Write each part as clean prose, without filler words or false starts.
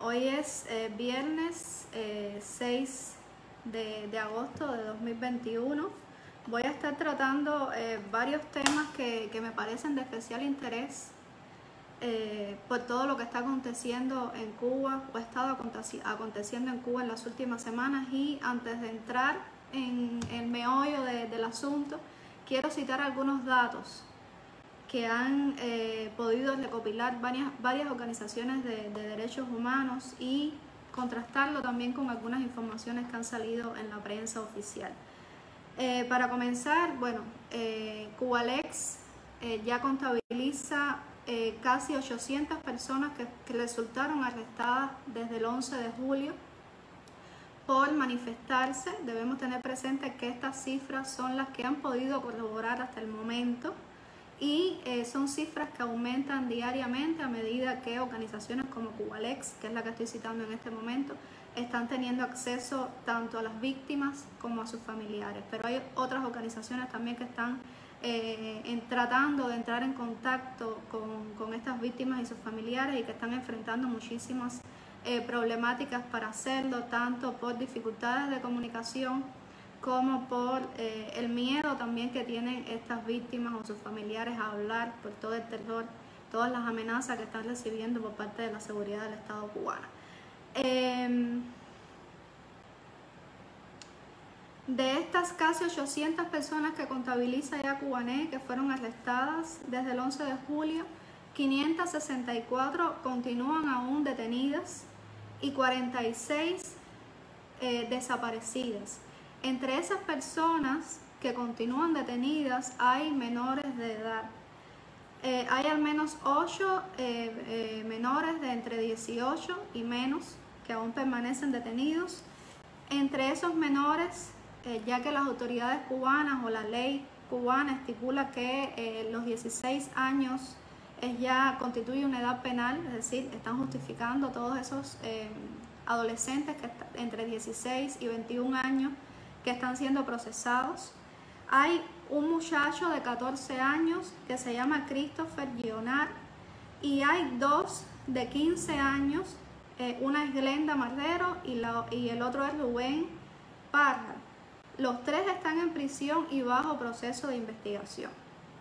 Hoy es viernes 6 de agosto de 2021. Voy a estar tratando varios temas que me parecen de especial interés por todo lo que está aconteciendo en Cuba o ha estado aconteciendo en Cuba en las últimas semanas. Y antes de entrar en el meollo del asunto, quiero citar algunos datos que han podido recopilar varias organizaciones de derechos humanos y contrastarlo también con algunas informaciones que han salido en la prensa oficial. Para comenzar, bueno, Cubalex ya contabiliza casi 800 personas que resultaron arrestadas desde el 11 de julio por manifestarse. Debemos tener presente que estas cifras son las que han podido corroborar hasta el momento. Y son cifras que aumentan diariamente a medida que organizaciones como Cubalex, que es la que estoy citando en este momento, están teniendo acceso tanto a las víctimas como a sus familiares. Pero hay otras organizaciones también que están tratando de entrar en contacto con estas víctimas y sus familiares y que están enfrentando muchísimas problemáticas para hacerlo, tanto por dificultades de comunicación como por el miedo también que tienen estas víctimas o sus familiares a hablar por todo el terror, todas las amenazas que están recibiendo por parte de la seguridad del Estado cubano. De estas casi 800 personas que contabiliza ya Cubanet, que fueron arrestadas desde el 11 de julio, 564 continúan aún detenidas y 46 desaparecidas. Entre esas personas que continúan detenidas hay menores de edad. Hay al menos 8 menores de entre 18 y menos que aún permanecen detenidos. Entre esos menores, ya que las autoridades cubanas o la ley cubana estipula que los 16 años ya constituye una edad penal, es decir, están justificando todos esos adolescentes que entre 16 y 21 años que están siendo procesados. Hay un muchacho de 14 años que se llama Christopher Gionar y hay dos de 15 años, una es Glenda Marrero y el otro es Rubén Parra. Los tres están en prisión y bajo proceso de investigación.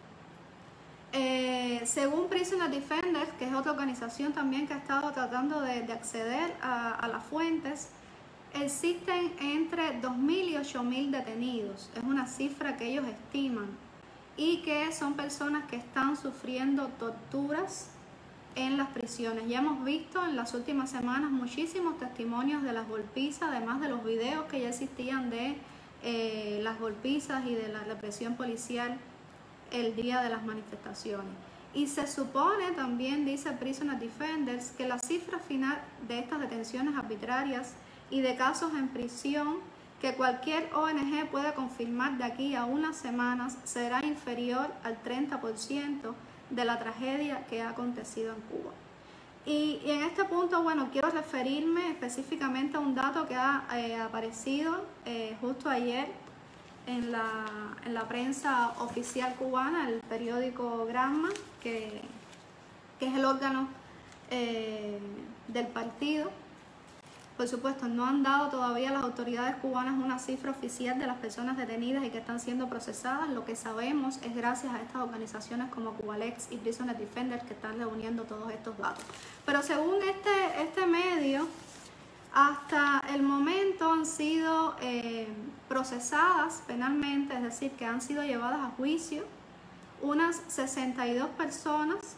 Según Prisoner Defenders, que es otra organización también que ha estado tratando de acceder a las fuentes, existen entre 2.000 y 8.000 detenidos. Es una cifra que ellos estiman y que son personas que están sufriendo torturas en las prisiones. Ya hemos visto en las últimas semanas muchísimos testimonios de las golpizas, además de los videos que ya existían de las golpizas y de la represión policial el día de las manifestaciones. Y se supone, también dice Prisoner Defenders, que la cifra final de estas detenciones arbitrarias y de casos en prisión que cualquier ONG puede confirmar de aquí a unas semanas será inferior al 30% de la tragedia que ha acontecido en Cuba. Y en este punto, bueno, quiero referirme específicamente a un dato que ha aparecido justo ayer en la prensa oficial cubana, el periódico Granma, que es el órgano del partido. Por supuesto, no han dado todavía las autoridades cubanas una cifra oficial de las personas detenidas y que están siendo procesadas. Lo que sabemos es gracias a estas organizaciones como Cubalex y Prisoner Defenders que están reuniendo todos estos datos. Pero según este medio, hasta el momento han sido procesadas penalmente, es decir, que han sido llevadas a juicio unas 62 personas.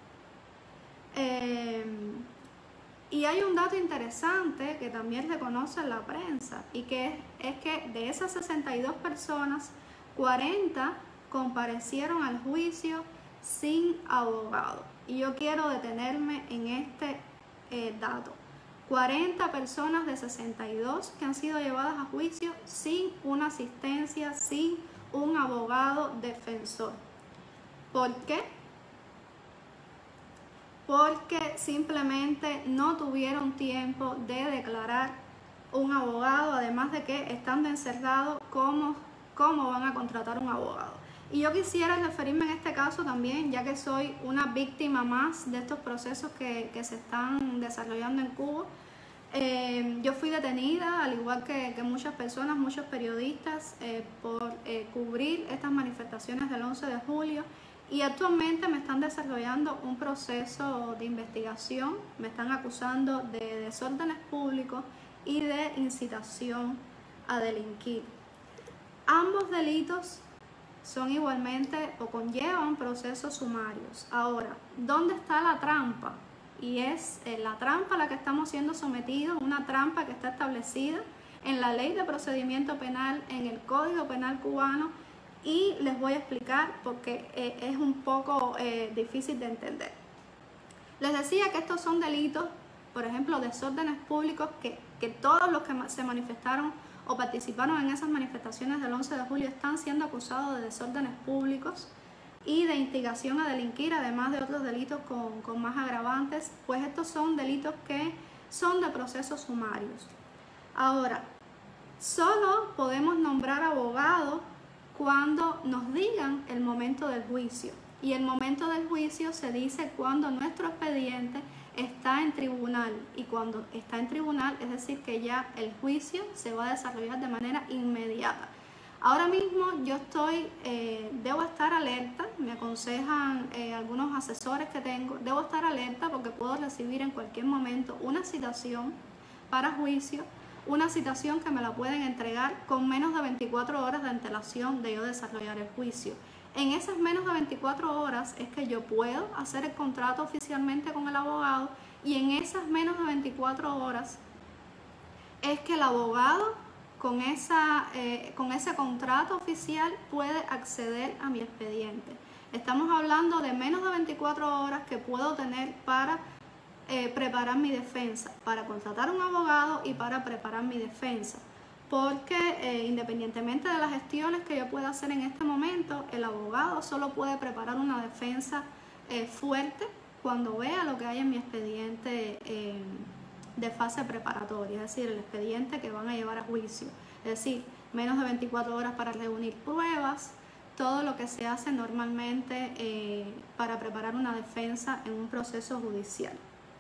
Y hay un dato interesante que también reconoce la prensa y que es que de esas 62 personas, 40 comparecieron al juicio sin abogado. Y yo quiero detenerme en este dato. 40 personas de 62 que han sido llevadas a juicio sin una asistencia, sin un abogado defensor. ¿Por qué? Porque simplemente no tuvieron tiempo de declarar un abogado, además de que estando encerrados, ¿cómo van a contratar un abogado? Y yo quisiera referirme en este caso también, ya que soy una víctima más de estos procesos que se están desarrollando en Cuba. Yo fui detenida, al igual que muchas personas, muchos periodistas, por cubrir estas manifestaciones del 11 de julio, y actualmente me están desarrollando un proceso de investigación. Me están acusando de desórdenes públicos y de incitación a delinquir. Ambos delitos son igualmente o conllevan procesos sumarios. Ahora, ¿dónde está la trampa? Y es la trampa a la que estamos siendo sometidos, una trampa que está establecida en la Ley de Procedimiento Penal, en el Código Penal cubano, y les voy a explicar porque es un poco difícil de entender. Les decía que estos son delitos, por ejemplo, desórdenes públicos, que todos los que se manifestaron o participaron en esas manifestaciones del 11 de julio están siendo acusados de desórdenes públicos y de instigación a delinquir, además de otros delitos con más agravantes. Pues estos son delitos que son de procesos sumarios. Ahora, solo podemos nombrar abogado cuando nos digan el momento del juicio, y el momento del juicio se dice cuando nuestro expediente está en tribunal, y cuando está en tribunal es decir que ya el juicio se va a desarrollar de manera inmediata. Ahora mismo yo debo estar alerta, me aconsejan algunos asesores que tengo, debo estar alerta porque puedo recibir en cualquier momento una citación para juicio, una citación que me la pueden entregar con menos de 24 horas de antelación de yo desarrollar el juicio. En esas menos de 24 horas es que yo puedo hacer el contrato oficialmente con el abogado, y en esas menos de 24 horas es que el abogado con ese contrato oficial puede acceder a mi expediente. Estamos hablando de menos de 24 horas que puedo tener para preparar mi defensa, para contratar un abogado y para preparar mi defensa. Porque independientemente de las gestiones que yo pueda hacer en este momento, el abogado solo puede preparar una defensa fuerte cuando vea lo que hay en mi expediente de fase preparatoria, es decir, el expediente que van a llevar a juicio. Es decir, menos de 24 horas para reunir pruebas, todo lo que se hace normalmente para preparar una defensa en un proceso judicial.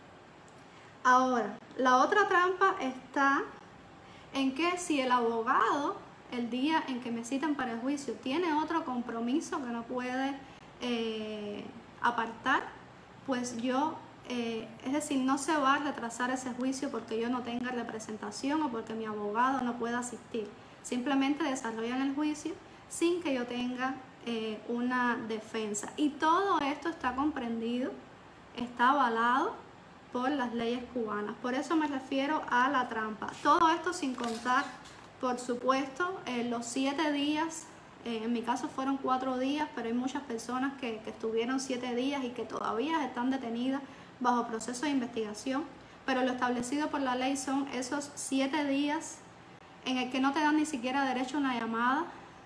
Ahora, la otra trampa está en que si el abogado, el día en que me citan para el juicio, tiene otro compromiso que no puede apartar, pues es decir, no se va a retrasar ese juicio porque yo no tenga representación o porque mi abogado no pueda asistir. Simplemente desarrollan el juicio sin que yo tenga una defensa. Y todo esto está comprendido, está avalado por las leyes cubanas. Por eso me refiero a la trampa. Todo esto sin contar, por supuesto, los 7 días, en mi caso fueron 4 días, pero hay muchas personas que estuvieron 7 días y que todavía están detenidas bajo proceso de investigación, pero lo establecido por la ley son esos 7 días en el que no te dan ni siquiera derecho a una llamada.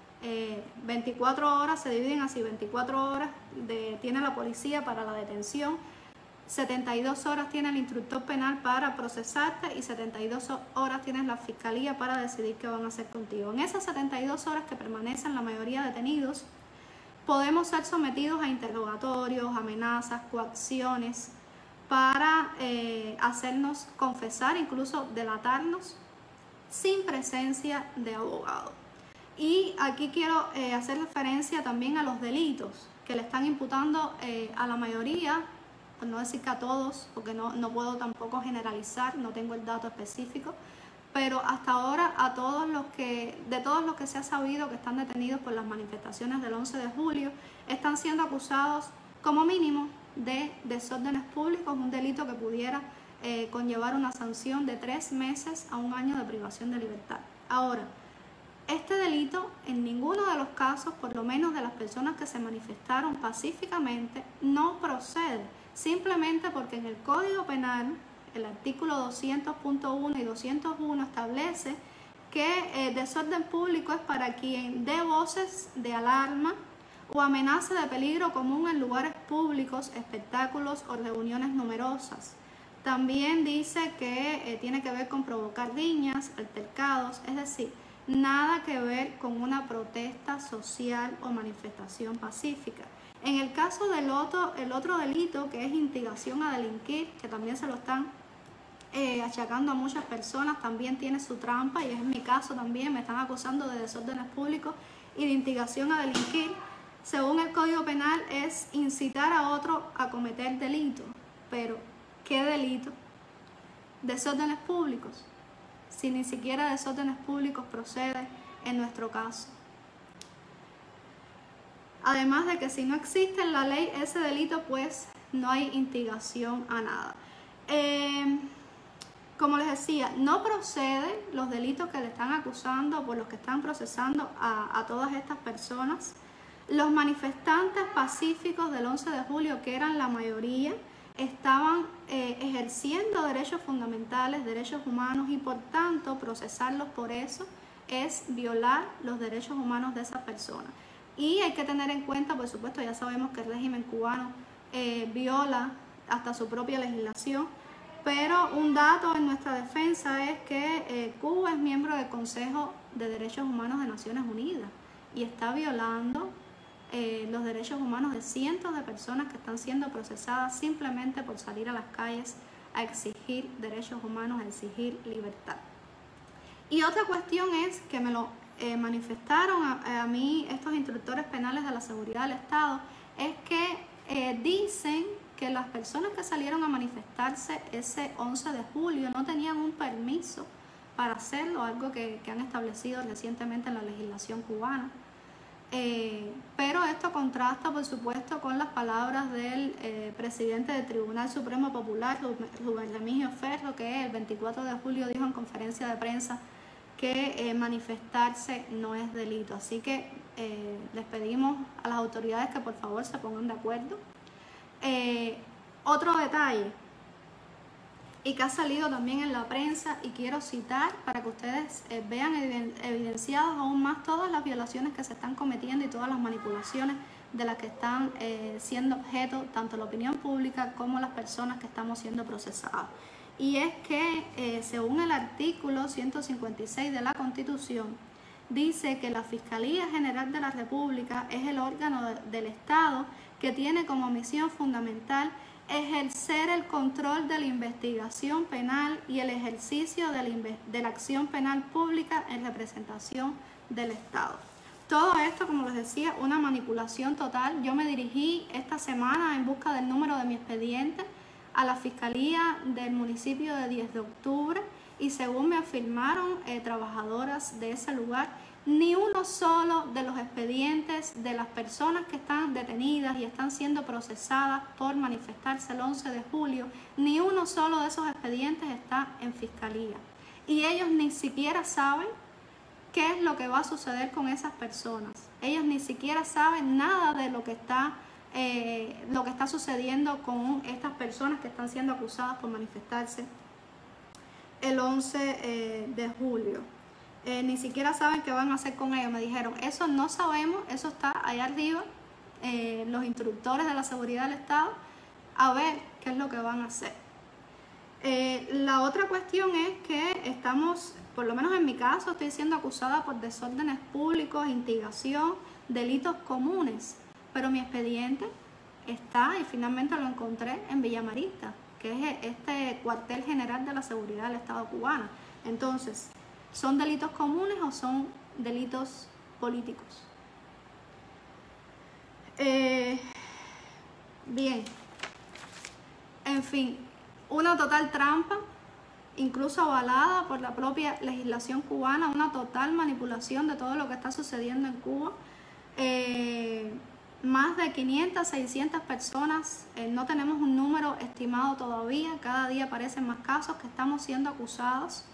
24 horas se dividen así: 24 horas tiene la policía para la detención, 72 horas tiene el instructor penal para procesarte, y 72 horas tiene la fiscalía para decidir qué van a hacer contigo. En esas 72 horas que permanecen la mayoría detenidos, podemos ser sometidos a interrogatorios, amenazas, coacciones, para hacernos confesar, incluso delatarnos, sin presencia de abogado. Y aquí quiero hacer referencia también a los delitos que le están imputando a la mayoría, por no decir que a todos, porque no puedo tampoco generalizar, no tengo el dato específico, pero hasta ahora de todos los que se ha sabido que están detenidos por las manifestaciones del 11 de julio, están siendo acusados como mínimo de desórdenes públicos, un delito que pudiera conllevar una sanción de 3 meses a 1 año de privación de libertad. Ahora, este delito en ninguno de los casos, por lo menos de las personas que se manifestaron pacíficamente, no procede, simplemente porque en el Código Penal, el artículo 200.1 y 201 establece que desorden público es para quien dé voces de alarma o amenaza de peligro común en lugares públicos, espectáculos o reuniones numerosas. También dice que tiene que ver con provocar riñas, altercados, es decir, nada que ver con una protesta social o manifestación pacífica. En el caso del el otro delito, que es instigación a delinquir, que también se lo están achacando a muchas personas, también tiene su trampa, y es en mi caso también, me están acusando de desórdenes públicos y de instigación a delinquir. Según el Código Penal es incitar a otro a cometer delito. Pero, ¿qué delito? Desórdenes públicos. Si ni siquiera desórdenes públicos procede en nuestro caso. Además de que si no existe en la ley ese delito, pues no hay instigación a nada. Como les decía, no proceden los delitos que le están acusando, por los que están procesando a todas estas personas. Los manifestantes pacíficos del 11 de julio, que eran la mayoría, estaban ejerciendo derechos fundamentales, derechos humanos, y por tanto procesarlos por eso es violar los derechos humanos de esas personas. Y hay que tener en cuenta, por supuesto, ya sabemos que el régimen cubano viola hasta su propia legislación, pero un dato en nuestra defensa es que Cuba es miembro del Consejo de Derechos Humanos de Naciones Unidas y está violando los derechos humanos de cientos de personas que están siendo procesadas simplemente por salir a las calles a exigir derechos humanos, a exigir libertad. Y otra cuestión es que me lo manifestaron a mí estos instructores penales de la seguridad del Estado, es que dicen que las personas que salieron a manifestarse ese 11 de julio no tenían un permiso para hacerlo, algo que han establecido recientemente en la legislación cubana. Pero esto contrasta, por supuesto, con las palabras del presidente del Tribunal Supremo Popular, Rubén Remigio Ferro, que el 24 de julio dijo en conferencia de prensa que manifestarse no es delito. Así que les pedimos a las autoridades que por favor se pongan de acuerdo. Otro detalle, y que ha salido también en la prensa, y quiero citar para que ustedes vean evidenciadas aún más todas las violaciones que se están cometiendo y todas las manipulaciones de las que están siendo objeto tanto la opinión pública como las personas que estamos siendo procesadas. Y es que según el artículo 156 de la Constitución, dice que la Fiscalía General de la República es el órgano del Estado que tiene como misión fundamental ejercer el control de la investigación penal y el ejercicio de la acción penal pública en representación del Estado. Todo esto, como les decía, una manipulación total. Yo me dirigí esta semana en busca del número de mi expediente a la Fiscalía del municipio de 10 de octubre y según me afirmaron trabajadoras de ese lugar, ni uno solo de los expedientes de las personas que están detenidas y están siendo procesadas por manifestarse el 11 de julio, ni uno solo de esos expedientes está en fiscalía. Y ellos ni siquiera saben qué es lo que va a suceder con esas personas. Ellos ni siquiera saben nada de lo que está sucediendo con estas personas que están siendo acusadas por manifestarse el 11 de julio. Ni siquiera saben qué van a hacer con ellos. Me dijeron, eso no sabemos, eso está allá arriba, los instructores de la seguridad del Estado, a ver qué es lo que van a hacer. La otra cuestión es que estamos, por lo menos en mi caso, estoy siendo acusada por desórdenes públicos, instigación, delitos comunes, pero mi expediente está, y finalmente lo encontré en Villa Marista, que es este cuartel general de la seguridad del Estado cubano. Entonces, ¿son delitos comunes o son delitos políticos? Bien, en fin, una total trampa, incluso avalada por la propia legislación cubana, una total manipulación de todo lo que está sucediendo en Cuba. Más de 500, 600 personas, no tenemos un número estimado todavía, cada día aparecen más casos que estamos siendo acusados.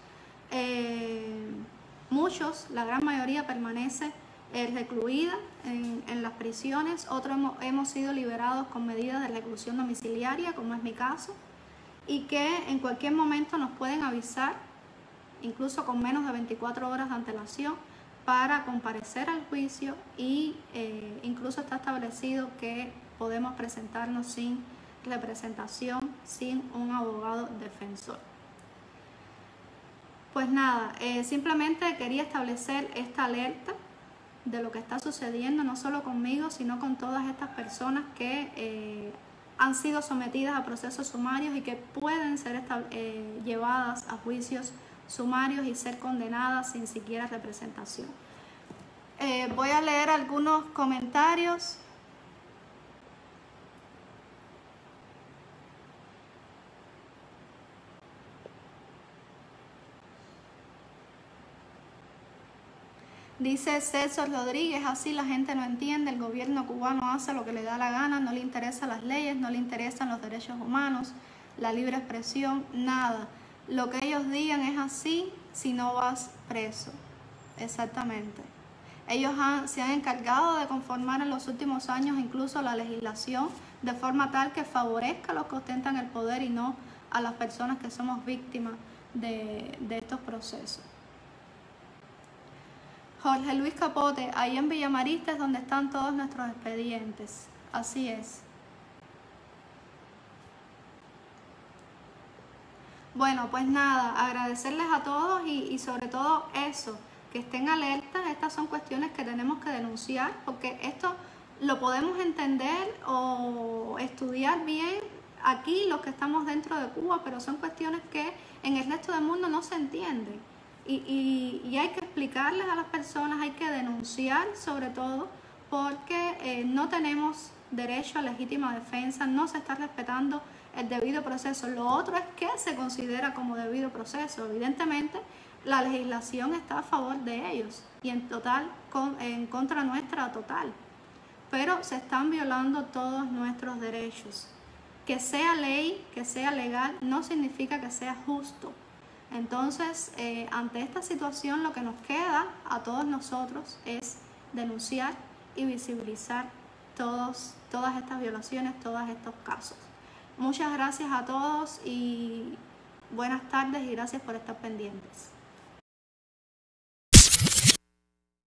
Muchos, la gran mayoría permanece recluida en las prisiones, otros hemos sido liberados con medidas de reclusión domiciliaria, como es mi caso, y que en cualquier momento nos pueden avisar, incluso con menos de 24 horas de antelación, para comparecer al juicio y incluso está establecido que podemos presentarnos sin representación, sin un abogado defensor. pues nada, simplemente quería establecer esta alerta de lo que está sucediendo, no solo conmigo, sino con todas estas personas que han sido sometidas a procesos sumarios y que pueden ser llevadas a juicios sumarios y ser condenadas sin siquiera representación. Voy a leer algunos comentarios. Dice César Rodríguez, así la gente no entiende, el gobierno cubano hace lo que le da la gana, no le interesan las leyes, no le interesan los derechos humanos, la libre expresión, nada. Lo que ellos digan es así si no vas preso. Exactamente. Ellos se han encargado de conformar en los últimos años incluso la legislación de forma tal que favorezca a los que ostentan el poder y no a las personas que somos víctimas de estos procesos. Jorge Luis Capote, ahí en Villamarista es donde están todos nuestros expedientes. Así es. Bueno, pues nada, agradecerles a todos y sobre todo eso, que estén alertas. Estas son cuestiones que tenemos que denunciar, porque esto lo podemos entender o estudiar bien aquí los que estamos dentro de Cuba, pero son cuestiones que en el resto del mundo no se entienden. Y hay que explicarles a las personas, hay que denunciar sobre todo, porque no tenemos derecho a legítima defensa, no se está respetando el debido proceso. Lo otro es que se considera como debido proceso. Evidentemente, la legislación está a favor de ellos y en contra nuestra total. Pero se están violando todos nuestros derechos. Que sea ley, que sea legal, no significa que sea justo. Entonces, ante esta situación, lo que nos queda a todos nosotros es denunciar y visibilizar todas estas violaciones, todos estos casos. Muchas gracias a todos y buenas tardes y gracias por estar pendientes.